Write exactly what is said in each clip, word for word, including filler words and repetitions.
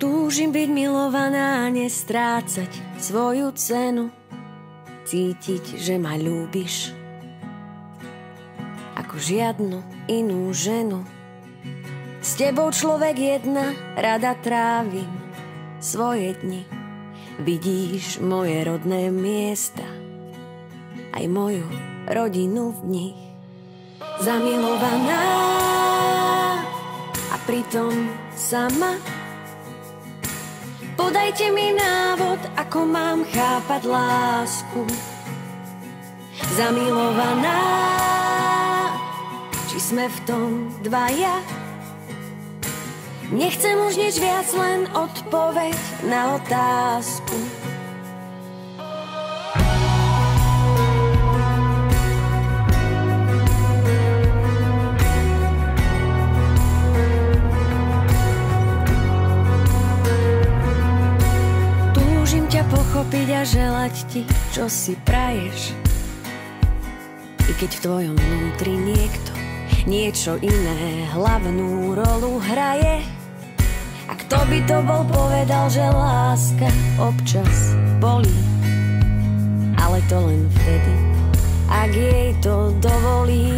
Túžim byť milovaná, nestrácať svoju cenu, cítiť, že ma ľúbiš ako žiadnu inú ženu. S tebou človek jedna, rada trávim svoje dni. Vidíš moje rodné miesta, aj moju rodinu v nich. Zamilovaná a pritom sama. Podajte mi návod, ako mám chápať lásku. Zamilovaná, či sme v tom dvaja? Nechcem už nič viac, len odpoveď na otázku. Pochopiť a želať ti, čo si praješ. I keď v tvojom vnútri niekto niečo iné hlavnú rolu hraje. A kto by to bol povedal, že láska občas bolí. Ale to len vtedy, ak jej to dovolí.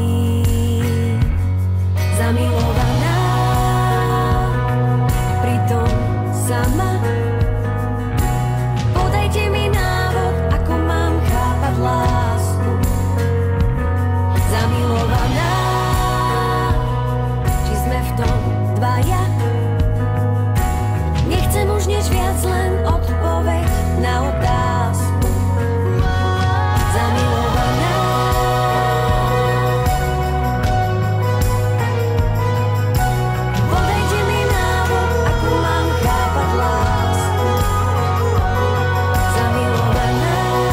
Zamilovaná, pritom sama. Lásku. Zamilovaná, či sme v tom dvaja? Nechcem už nič viac, len odpoveď na otázku. Zamilovaná, podajte mi návod, ako mám chápať lásku. Zamilovaná.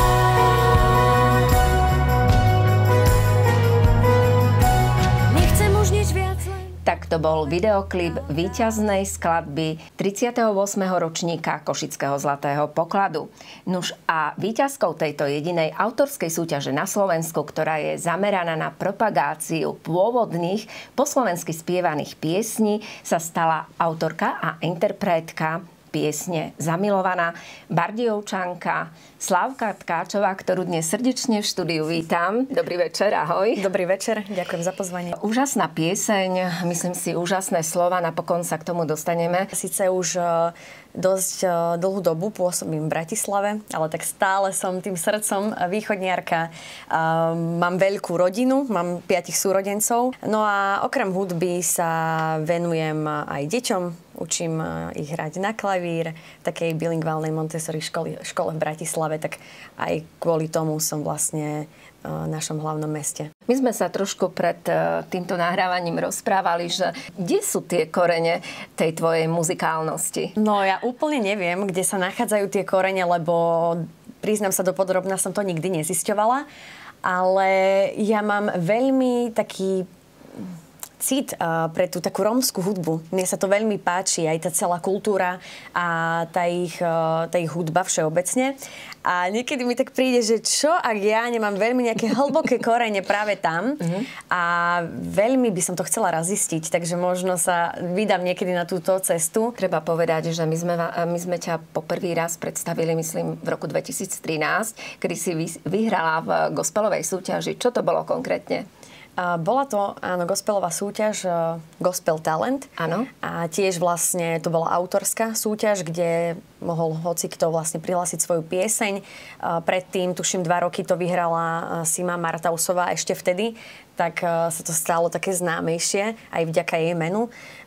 Tak to bol videoklip víťaznej skladby tridsiateho ôsmeho ročníka Košického zlatého pokladu. Nuž a víťazkou tejto jedinej autorskej súťaže na Slovensku, ktorá je zameraná na propagáciu pôvodných po slovensky spievaných piesní, sa stala autorka a interpretka piesne Zamilovaná, Bardejovčanka Slávka Tkáčová, ktorú dnes srdečne v štúdiu vítam. Dobrý večer, ahoj. Dobrý večer, ďakujem za pozvanie. Úžasná pieseň, myslím si úžasné slova, napokon sa k tomu dostaneme. Sice už dosť dlhú dobu pôsobím v Bratislave, ale tak stále som tým srdcom východniarka. Mám veľkú rodinu, mám piatich súrodencov. No a okrem hudby sa venujem aj deťom. Učím ich hrať na klavír v takej bilingválnej Montessori škole, škole v Bratislave, tak aj kvôli tomu som vlastne v našom hlavnom meste. My sme sa trošku pred týmto nahrávaním rozprávali, že kde sú tie korene tej tvojej muzikálnosti? No ja úplne neviem, kde sa nachádzajú tie korene, lebo priznám sa dopodrobna, som to nikdy nezisťovala, ale ja mám veľmi taký cít uh, pre tú takú rómsku hudbu. Mne sa to veľmi páči, aj tá celá kultúra a tá ich, uh, tá ich hudba všeobecne. A niekedy mi tak príde, že čo, ak ja nemám veľmi nejaké hlboké korene práve tam mm-hmm. a veľmi by som to chcela razistiť, takže možno sa vydám niekedy na túto cestu. Treba povedať, že my sme, my sme ťa po prvý raz predstavili, myslím, v roku dvetisíctrinásť, kedy si vyhrala v gospelovej súťaži. Čo to bolo konkrétne? Bola to, áno, gospelová súťaž Gospel Talent. Áno. A tiež vlastne to bola autorská súťaž, kde mohol hocikto vlastne prihlásiť svoju pieseň. Predtým, tuším, dva roky to vyhrala Sima Martausová ešte vtedy, tak sa to stalo také známejšie aj vďaka jej menu.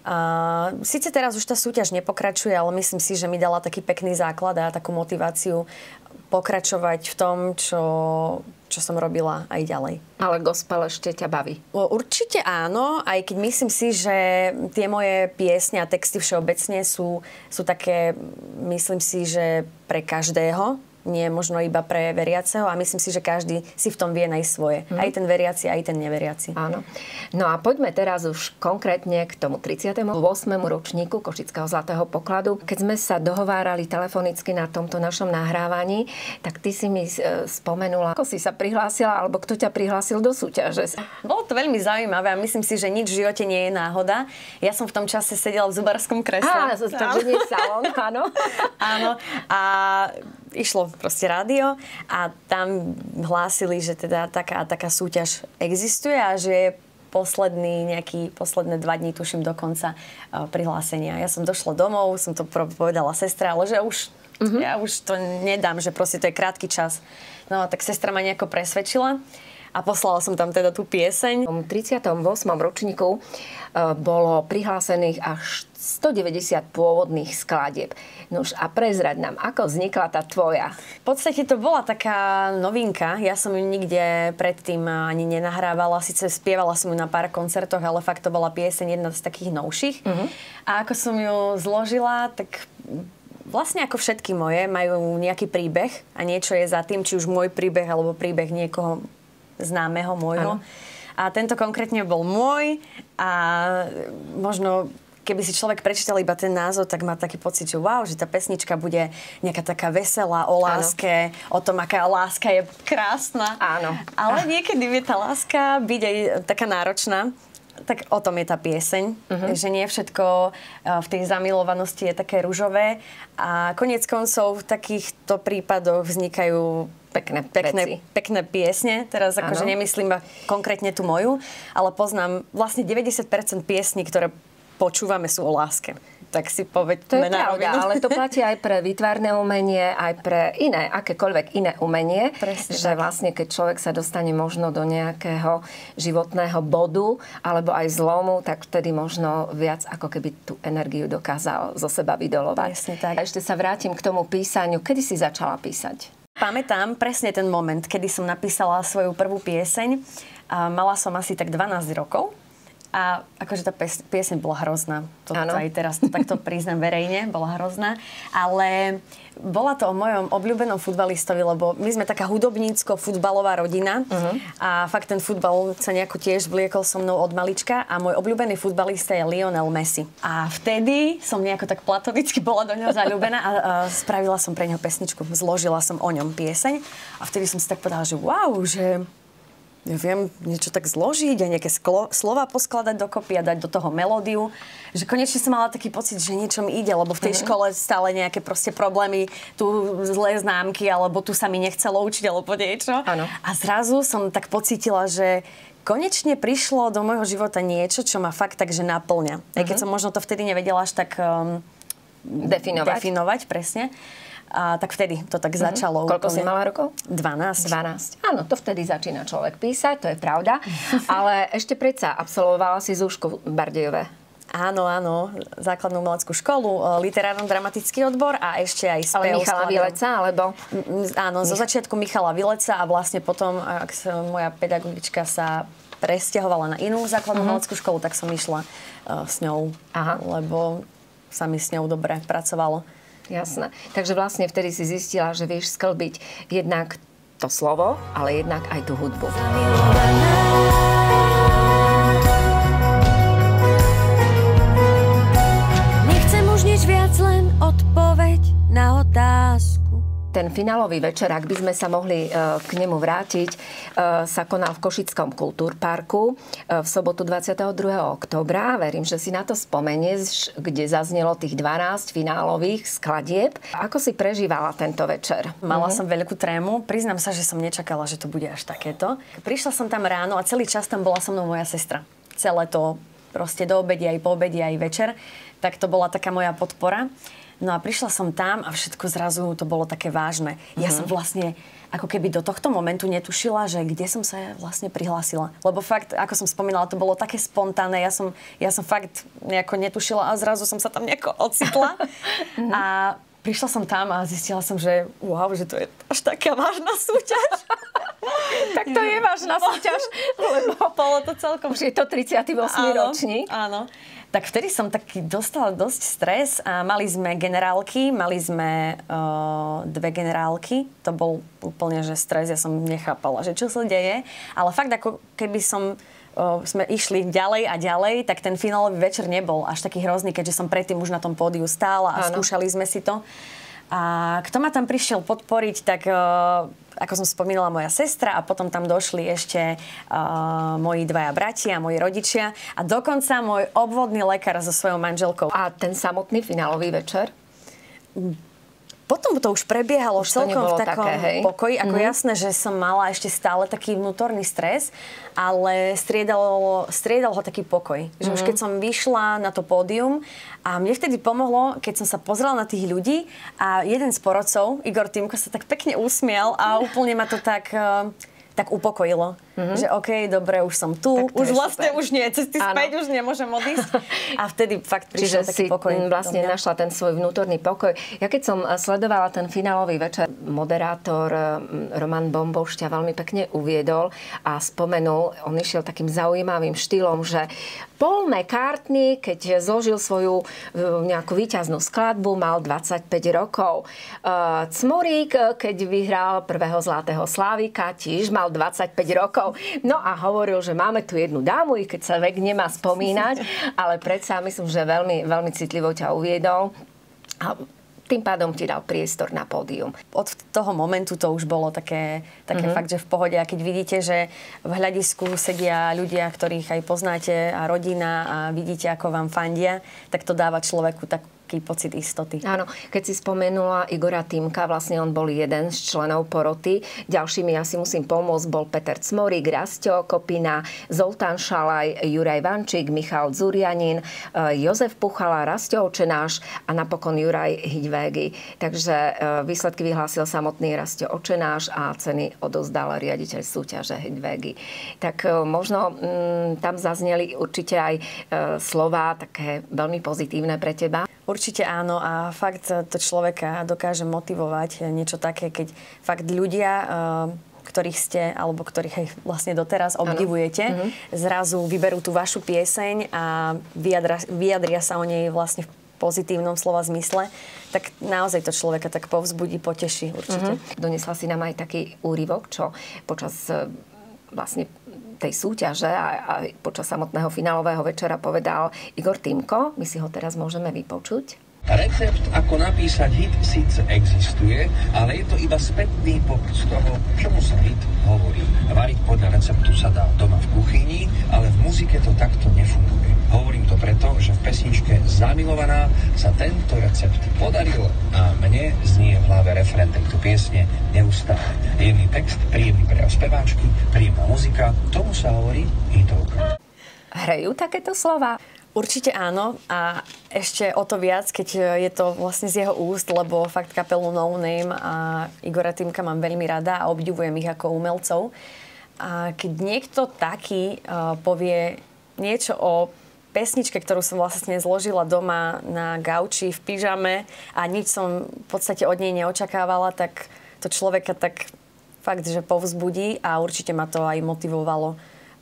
Sice teraz už tá súťaž nepokračuje, ale myslím si, že mi dala taký pekný základ a takú motiváciu pokračovať v tom, čo, čo som robila aj ďalej. Ale gospel ešte ťa baví? Určite áno, aj keď myslím si, že tie moje piesne a texty všeobecne sú, sú také, myslím si, že pre každého nie možno iba pre veriaceho a myslím si, že každý si v tom vie nájsť svoje. Mm. Aj ten veriaci, aj ten neveriaci. Áno. No a poďme teraz už konkrétne k tomu tridsiatemu ôsmemu ročníku Košického zlatého pokladu. Keď sme sa dohovárali telefonicky na tomto našom nahrávaní, tak ty si mi spomenula, ako si sa prihlásila, alebo kto ťa prihlásil do súťaže. Bolo to veľmi zaujímavé a myslím si, že nič v živote nie je náhoda. Ja som v tom čase sedela v zubárskom kresle. Á, takže nie salón, áno. Áno. A išlo proste rádio a tam hlásili, že teda taká taká súťaž existuje a že je posledný nejaký, posledné dva dní, tuším, do konca uh, prihlásenia. Ja som došla domov, som to povedala sestre, ale že už, uh-huh. ja už to nedám, že proste to je krátky čas. No tak sestra ma nejako presvedčila a poslala som tam teda tú pieseň. V tridsiatom ôsmom ročníku uh, bolo prihlásených až stodeväťdesiat pôvodných skladieb. Nož a prezraď nám, ako vznikla tá tvoja? V podstate to bola taká novinka. Ja som ju nikde predtým ani nenahrávala. Sice spievala som ju na pár koncertoch, ale fakt to bola pieseň jedna z takých novších. Uh-huh. A ako som ju zložila, tak vlastne ako všetky moje majú nejaký príbeh a niečo je za tým, či už môj príbeh alebo príbeh niekoho známeho môjho. Ano. A tento konkrétne bol môj a možno keby si človek prečítal iba ten názov, tak má taký pocit, že wow, že tá pesnička bude nejaká taká veselá o láske, áno. O tom, aká láska je krásna. Áno. Ale niekedy vie tá láska byť aj taká náročná. Tak o tom je tá pieseň, uh-huh. že nie všetko v tej zamilovanosti je také ružové a koniec koncov v takýchto prípadoch vznikajú Pekné, pekné, pekné piesne. Teraz akože nemyslím konkrétne tú moju, ale poznám vlastne deväťdesiat percent piesní, ktoré počúvame, sú o láske. Tak si povedme to je na pravda, rovinu. ale to platí aj pre výtvarné umenie, aj pre iné, akékoľvek iné umenie. Presne, že tak. vlastne, keď človek sa dostane možno do nejakého životného bodu, alebo aj zlomu, tak vtedy možno viac ako keby tú energiu dokázal zo seba vydolovať. Presne tak. A ešte sa vrátim k tomu písaniu. Kedy si začala písať? Pamätám presne ten moment, kedy som napísala svoju prvú pieseň. A mala som asi tak dvanásť rokov. A akože tá pieseň bola hrozná. To aj teraz to takto priznám verejne, bola hrozná. Ale bola to o mojom obľúbenom futbalistovi, lebo my sme taká hudobnícko-futbalová rodina. Uh-huh. A fakt ten futbal sa nejako tiež vliekol so mnou od malička. A môj obľúbený futbalista je Lionel Messi. A vtedy som nejako tak platonicky bola do neho zaľúbená a, a spravila som pre neho pesničku. Zložila som o ňom pieseň. A vtedy som si tak povedala, že wow, že ja viem niečo tak zložiť a nejaké sklo, slova poskladať dokopy a dať do toho melódiu. Že konečne som mala taký pocit, že niečo mi ide, lebo v tej škole stále nejaké proste problémy, tu zlé známky, alebo tu sa mi nechcelo učiť, alebo niečo. Ano. A zrazu som tak pocítila, že konečne prišlo do môjho života niečo, čo ma fakt takže naplňa. Uh-huh. Aj keď som možno to vtedy nevedela až tak um, definovať. definovať, presne. A tak vtedy to tak mm-hmm. začalo. Koľko úplne. si mala rokov? dvanásť. dvanásť. Áno, to vtedy začína človek písať, to je pravda. Ale ešte predsa absolvovala si Zúšku v Bardejove. Áno, áno. Základnú umeleckú školu, literárno-dramatický odbor a ešte aj spev. Ale Michala Vileca, alebo? Áno, zo začiatku Michala Vileca a vlastne potom, ak sa moja pedagogička sa presťahovala na inú základnú mm-hmm. umeleckú školu, tak som išla uh, s ňou, Aha. lebo sa mi s ňou dobre pracovalo. Jasné. Takže vlastne vtedy si zistila, že vieš sklbiť jednak to slovo, ale jednak aj tú hudbu. Nechcem už nič viac, len odpoveď na otázku. Ten finálový večer, ak by sme sa mohli uh, k nemu vrátiť, uh, sa konal v Košickom kultúrparku uh, v sobotu dvadsiateho druhého októbra. Verím, že si na to spomenieš, kde zaznelo tých dvanásť finálových skladieb. Ako si prežívala tento večer? Mala uh-huh. som veľkú trému. Priznám sa, že som nečakala, že to bude až takéto. Prišla som tam ráno a celý čas tam bola so mnou moja sestra. Celé to proste do obede, aj po obede, aj večer. Tak to bola taká moja podpora. No a prišla som tam a všetko zrazu to bolo také vážne. Ja uh-huh. som vlastne ako keby do tohto momentu netušila, že kde som sa vlastne prihlásila. Lebo fakt, ako som spomínala, to bolo také spontánne. Ja som, ja som fakt nejako netušila a zrazu som sa tam nejako ocitla. uh-huh. A prišla som tam a zistila som, že wow, že to je až taká vážna súťaž. Tak to je vážna súťaž, lebo bolo to celkom... Už je to tridsiaty ôsmy ročník. Áno. Tak vtedy som taký dostala dosť stres a mali sme generálky, mali sme uh, dve generálky. To bol úplne, že stres, ja som nechápala, že čo sa deje. Ale fakt, ako keby som, uh, sme išli ďalej a ďalej, tak ten finálový večer nebol až taký hrozný, keďže som predtým už na tom pódiu stála a ano. Skúšali sme si to. A kto ma tam prišiel podporiť, tak uh, ako som spomínala, moja sestra a potom tam došli ešte uh, moji dvaja bratia, moji rodičia a dokonca môj obvodný lekár so svojou manželkou. A ten samotný finálový večer? Potom to už prebiehalo už celkom v takom také, pokoji. Ako mm-hmm. jasné, že som mala ešte stále taký vnútorný stres, ale striedalo, striedal ho taký pokoj. Že mm-hmm. už keď som vyšla na to pódium a mne vtedy pomohlo, keď som sa pozrela na tých ľudí a jeden z porodcov, Igor Týmko, sa tak pekne usmial a úplne ma to tak... tak upokojilo. Mm-hmm. Že okej, okay, dobre, už som tu. Už vlastne super. Už nie, cesty späť, už nemôžem odísť. A vtedy fakt prišiel Čiže taký si pokoj. vlastne našla ten svoj vnútorný pokoj. Ja keď som sledovala ten finálový večer, moderátor Roman Bomboš ťa veľmi pekne uviedol a spomenul, on išiel takým zaujímavým štýlom, že Paul McCartney, keď zložil svoju nejakú víťaznú skladbu, mal dvadsaťpäť rokov. Cmorík, keď vyhral prvého Zlatého Slávika, tiež mal dvadsaťpäť rokov. No a hovoril, že máme tu jednu dámu, i keď sa vek nemá spomínať, ale predsa myslím, že veľmi, veľmi citlivo ťa uviedol. A tým pádom ti dal priestor na pódium. Od toho momentu to už bolo také, také mm-hmm. fakt, že v pohode. A keď vidíte, že v hľadisku sedia ľudia, ktorých aj poznáte a rodina a vidíte, ako vám fandia, tak to dáva človeku tak pocit istoty. Áno, keď si spomenula Igora Týmka, vlastne on bol jeden z členov poroty. Ďalšími, ja si musím pomôcť, bol Peter Cmorík, Rasťo Kopina, Zoltán Šalaj, Juraj Vančík, Michal Zurianin, Jozef Puchala, Rasťo Očenáš a napokon Juraj Hidvégy. Takže výsledky vyhlásil samotný Rasťo Očenáš a ceny odozdal riaditeľ súťaže Hidvégy. Tak možno m, tam zazneli určite aj e, slová také veľmi pozitívne pre teba. Určite áno a fakt to človeka dokáže motivovať niečo také, keď fakt ľudia, ktorých ste, alebo ktorých aj vlastne doteraz obdivujete, ano. Zrazu vyberú tú vašu pieseň a vyjadra, vyjadria sa o nej vlastne v pozitívnom slova zmysle, tak naozaj to človeka tak povzbudí, poteší určite. Uh-huh. Donesla si nám aj taký úryvok, čo počas vlastne tej súťaže a, a počas samotného finálového večera povedal Igor Týmko. My si ho teraz môžeme vypočuť. Recept, ako napísať hit, síce existuje, ale je to iba spätný popis toho, čomu sa hit hovorí. Variť podľa receptu sa dá doma v kuchyni, ale v muzike to takto nefunguje. Hovorím to preto, že v pesničke Zamilovaná sa tento recept podaril a mne znie v hlave refrén tejto piesne neustále. Jemný text, príjemný prejav speváčky, príjemná muzika, tomu sa hovorí hitovka. Hrajú takéto slova? Určite áno a ešte o to viac, keď je to vlastne z jeho úst, lebo fakt kapelu No Name a Igora Týmka mám veľmi rada a obdivujem ich ako umelcov. A keď niekto taký uh, povie niečo o pesničke, ktorú som vlastne zložila doma na gauči v pyžame a nič som v podstate od nej neočakávala, tak to človeka tak fakt, že povzbudí a určite ma to aj motivovalo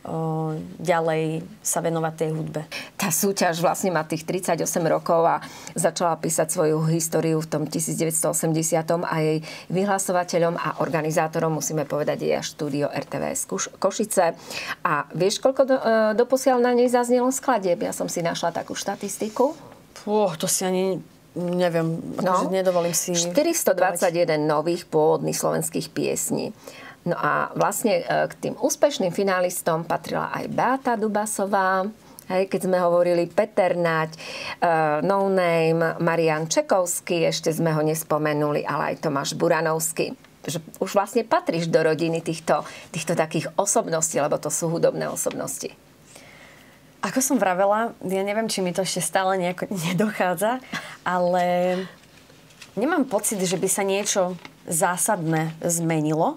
O, ďalej sa venovať tej hudbe. Tá súťaž vlastne má tých tridsaťosem rokov a začala písať svoju históriu v tom devätnásťstoosemdesiatom a jej vyhlasovateľom a organizátorom, musíme povedať, je až štúdio er té vé es Košice. A vieš, koľko do, doposiaľ na nej zaznelo skladieb? Ja som si našla takú štatistiku. Pô, to si ani neviem, akože no, nedovolím si... štyristodvadsaťjeden nových pôvodných slovenských piesní. No a vlastne k tým úspešným finalistom patrila aj Beata Dubasová, hej, keď sme hovorili Peter Naď, uh, No Name, Marián Čekovský, ešte sme ho nespomenuli, ale aj Tomáš Buranovský. Že už vlastne patríš do rodiny týchto, týchto takých osobností, lebo to sú hudobné osobnosti. Ako som vravela, ja neviem, či mi to ešte stále nejako nedochádza, ale nemám pocit, že by sa niečo zásadné zmenilo.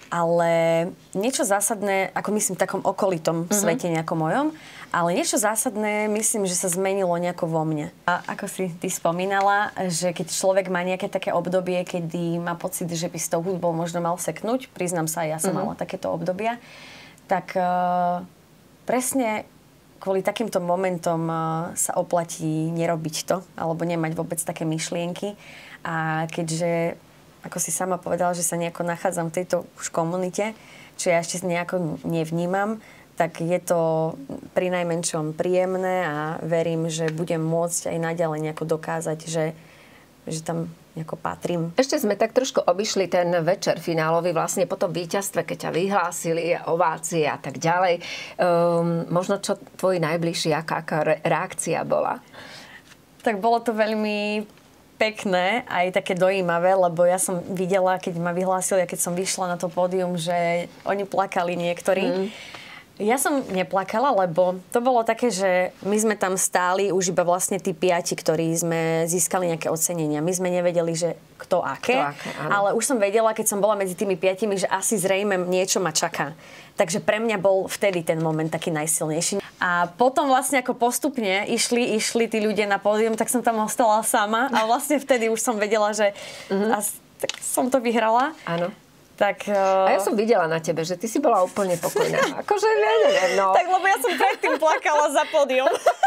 Ale niečo zásadné, ako myslím v takom okolitom mm-hmm. svete nejakom mojom, ale niečo zásadné myslím, že sa zmenilo nejako vo mne. A ako si ty spomínala, že keď človek má nejaké také obdobie, kedy má pocit, že by s tou hudbou možno mal seknúť, priznám sa, ja som mm-hmm. mala takéto obdobia, tak uh, presne kvôli takýmto momentom sa oplatí nerobiť to, alebo nemať vôbec také myšlienky. A keďže, ako si sama povedala, že sa nejako nachádzam v tejto už komunite, čo ja ešte nejako nevnímam, tak je to pri najmenšom príjemné a verím, že budem môcť aj naďalej nejako dokázať, že, že tam nejako patrím. Ešte sme tak trošku obišli ten večer finálový, vlastne po tom víťazstve, keď ťa vyhlásili, ovácie a tak ďalej. Um, možno čo tvoj najbližší, aká, aká reakcia bola? Tak bolo to veľmi pekné, aj také dojímavé, lebo ja som videla, keď ma vyhlásili a keď som vyšla na to pódium, že oni plakali niektorí. Mm. Ja som neplakala, lebo to bolo také, že my sme tam stáli už iba vlastne tí piati, ktorí sme získali nejaké ocenenia. My sme nevedeli, že kto aké, kto aké ale už som vedela, keď som bola medzi tými piatimi, že asi zrejme niečo ma čaká. Takže pre mňa bol vtedy ten moment taký najsilnejší. A potom vlastne ako postupne išli, išli tí ľudia na pódium, tak som tam ostala sama a vlastne vtedy už som vedela, že mm-hmm. as, tak som to vyhrala. Áno. Tak, uh... A ja som videla na tebe, že ty si bola úplne pokojná. Akože, ja neviem, no. Tak, lebo ja som predtým plakala za pódium.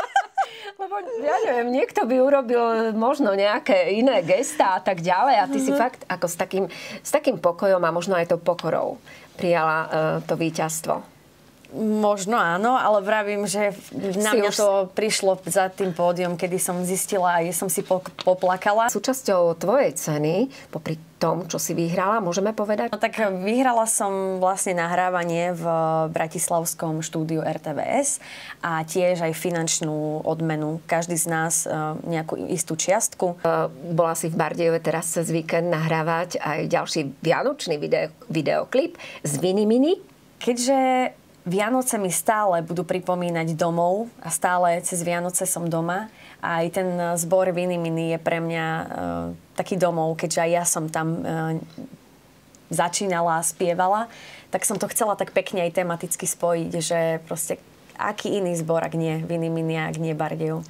Lebo, ja neviem, niekto by urobil možno nejaké iné gestá a tak ďalej a ty mm-hmm. si fakt ako s takým, s takým pokojom a možno aj tou pokorou prijala uh, to víťazstvo. Možno áno, ale vravím, že na si mňa už... to prišlo za tým pódium, kedy som zistila a som si poplakala. Súčasťou tvojej ceny, popri tom, čo si vyhrala, môžeme povedať? No tak vyhrala som vlastne nahrávanie v bratislavskom štúdiu er té vé es a tiež aj finančnú odmenu. Každý z nás nejakú istú čiastku. Bola si v Bardejove teraz cez víkend nahrávať aj ďalší vianočný video, videoklip z Viny Miny. Keďže Vianoce mi stále budú pripomínať domov a stále cez Vianoce som doma. A aj ten zbor Viny Miny je pre mňa e, taký domov, keďže aj ja som tam e, začínala a spievala. Tak som to chcela tak pekne aj tematicky spojiť, že proste aký iný zbor, ak nie Viny Miny, ak nie Bardejov.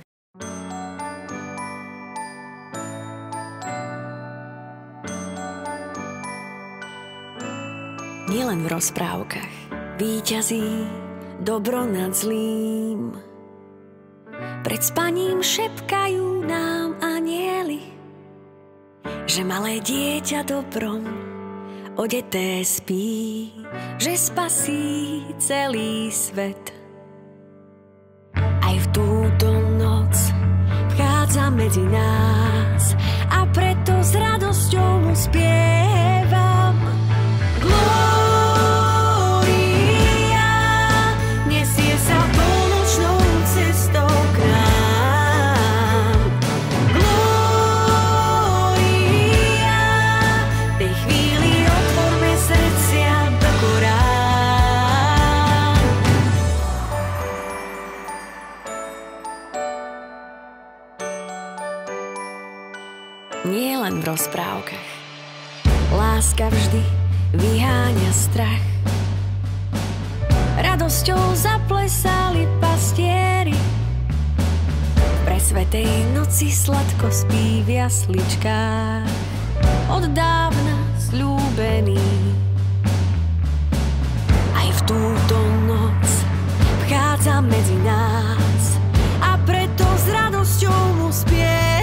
Nielen v rozprávkach víťazí dobro nad zlým. Pred spaním šepkajú nám anjeli, že malé dieťa dobrom odeté spí, že spasí celý svet. Aj v túto noc vchádza medzi nás a preto s radosťou mu spievam. Nie len v rozprávkach. Láska vždy vyháňa strach. Radosťou zaplesali pastieri. Pre svätej noci sladko spí v jasličkách. Od dávna sľúbený. Aj v túto noc vchádza medzi nás a preto s radosťou mu spievam.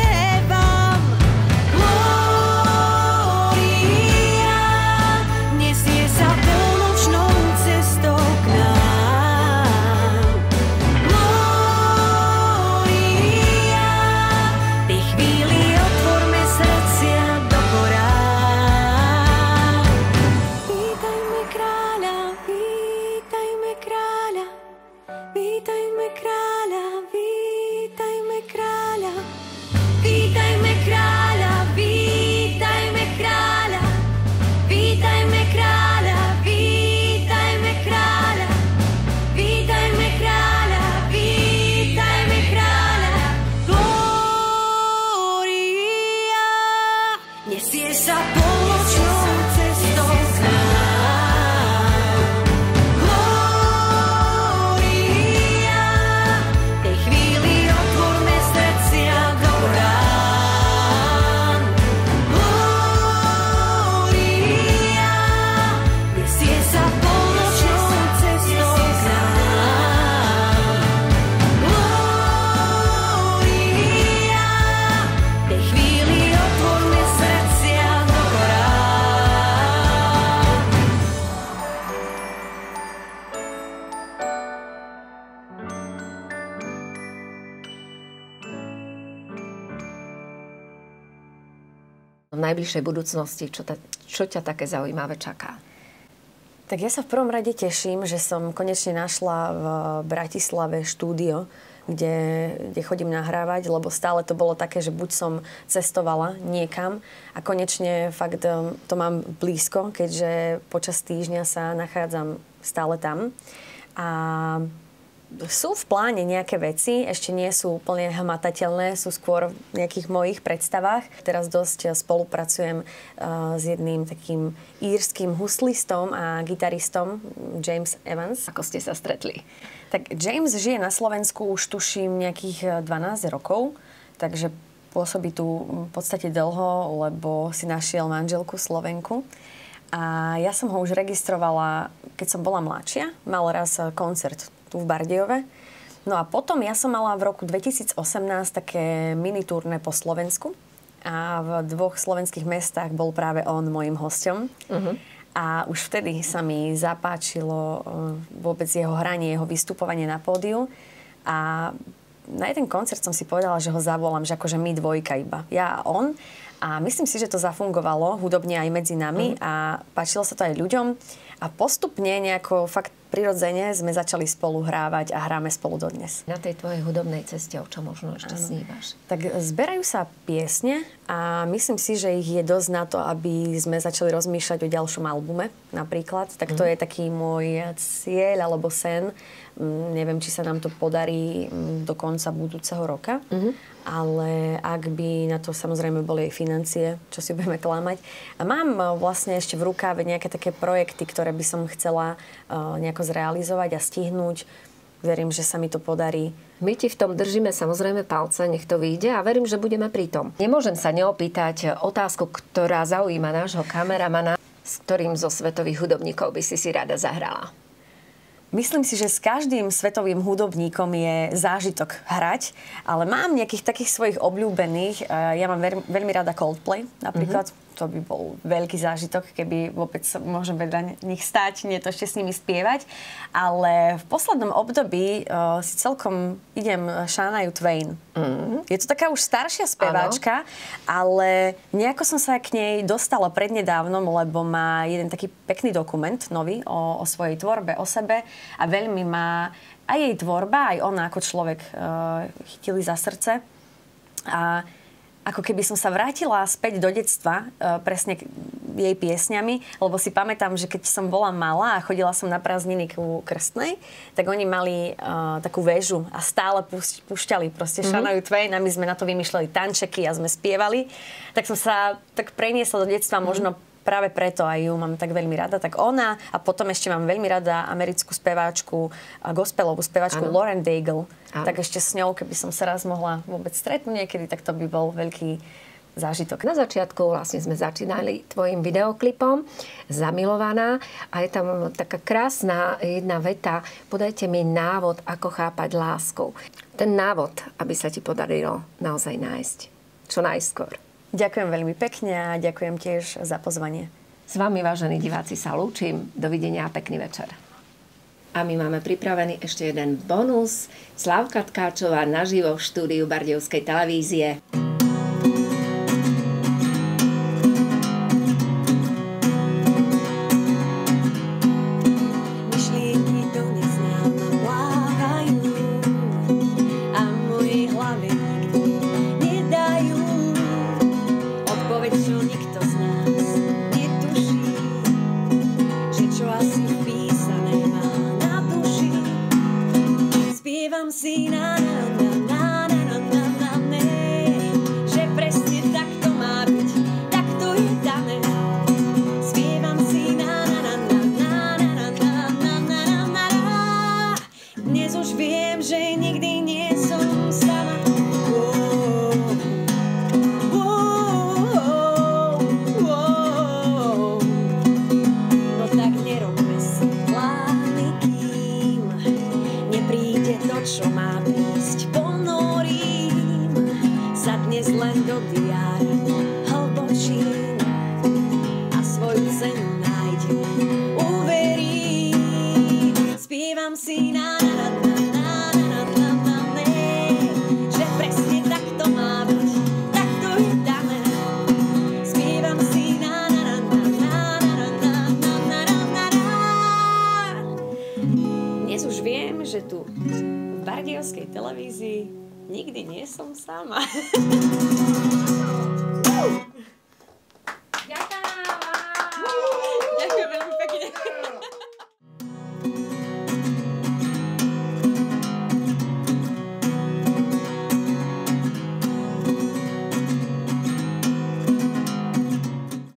V najbližšej budúcnosti, čo, ta, čo ťa také zaujímavé čaká? Tak ja sa v prvom rade teším, že som konečne našla v Bratislave štúdio, kde, kde chodím nahrávať, lebo stále to bolo také, že buď som cestovala niekam a konečne fakt to mám blízko, keďže počas týždňa sa nachádzam stále tam. A sú v pláne nejaké veci, ešte nie sú úplne hmatateľné, sú skôr v nejakých mojich predstavách. Teraz dosť spolupracujem uh, s jedným takým írskym huslistom a gitaristom, James Evans. Ako ste sa stretli? Tak James žije na Slovensku už tuším nejakých dvanásť rokov, takže pôsobí tu v podstate dlho, lebo si našiel manželku Slovenku. A ja som ho už registrovala, keď som bola mladšia. Mal raz koncert tu v Bardejove. No a potom ja som mala v roku dvetisícosemnásť také mini turné po Slovensku. A v dvoch slovenských mestách bol práve on mojím hosťom. Uh-huh. A už vtedy sa mi zapáčilo vôbec jeho hranie, jeho vystupovanie na pódiu. A na jeden koncert som si povedala, že ho zavolám, že akože my dvojka iba. Ja a on. A myslím si, že to zafungovalo hudobne aj medzi nami. Uh-huh. A páčilo sa to aj ľuďom. A postupne nejako fakt prirodzene sme začali spolu hrávať a hráme spolu dodnes. Na tej tvojej hudobnej ceste, o čo možno ešte snívaš? Tak zberajú sa piesne a myslím si, že ich je dosť na to, aby sme začali rozmýšľať o ďalšom albume napríklad. Tak to mm. je taký môj cieľ alebo sen. Neviem, či sa nám to podarí do konca budúceho roka. Mm-hmm. Ale ak by na to samozrejme boli aj financie, čo si budeme klamať. A mám vlastne ešte v rukáve nejaké také projekty, ktoré by som chcela uh, nejako zrealizovať a stihnúť. Verím, že sa mi to podarí. My ti v tom držíme samozrejme palce, nech to vyjde a verím, že budeme pri tom. Nemôžem sa neopýtať otázku, ktorá zaujíma nášho kameramana, s ktorým zo svetových hudobníkov by si si rada zahrala. Myslím si, že s každým svetovým hudobníkom je zážitok hrať, ale mám nejakých takých svojich obľúbených. Ja mám veľmi, veľmi rada Coldplay napríklad. Mm-hmm. To by bol veľký zážitok, keby vôbec môžem vedľa nich stáť, nie to ešte s nimi spievať. Ale v poslednom období uh, si celkom idem Shania Twain. Mm-hmm. Je to taká už staršia speváčka, ano. Ale nejako som sa k nej dostala prednedávnom, lebo má jeden taký pekný dokument nový o, o svojej tvorbe, o sebe a veľmi má aj jej tvorba, aj ona ako človek uh, chytili za srdce. A ako keby som sa vrátila späť do detstva, uh, presne k jej piesňami, lebo si pamätám, že keď som bola malá a chodila som na prázdniny ku krstnej, tak oni mali uh, takú väžu a stále púšť, púšťali proste mm-hmm. Shania Twain a my sme na to vymýšľali tančeky a sme spievali. Tak som sa tak preniesla do detstva, mm-hmm. možno práve preto aj ju mám tak veľmi rada. Tak ona a potom ešte mám veľmi rada americkú speváčku, gospelovú speváčku ano. Lauren Daigle. Ano. Tak ešte s ňou, keby som sa raz mohla vôbec stretnúť niekedy, tak to by bol veľký zážitok. Na začiatku vlastne sme začínali tvojim videoklipom Zamilovaná a je tam taká krásna jedna veta. Podajte mi návod, ako chápať lásku. Ten návod, aby sa ti podarilo naozaj nájsť čo najskôr. Ďakujem veľmi pekne a ďakujem tiež za pozvanie. S vami, vážení diváci, sa lúčim. Dovidenia a pekný večer. A my máme pripravený ešte jeden bonus. Slávka Tkáčová naživo v štúdiu Bardejovskej televízie. Si na na na na na na na na, že presne tak to má byť, tak to je dané. Spievam si na na na na na na na na na na na. Dnes už viem, že nikdy nie som sama. Oh, oh, oh, dnes už viem, že tu v Bardejovskej televízii nikdy nie som sama.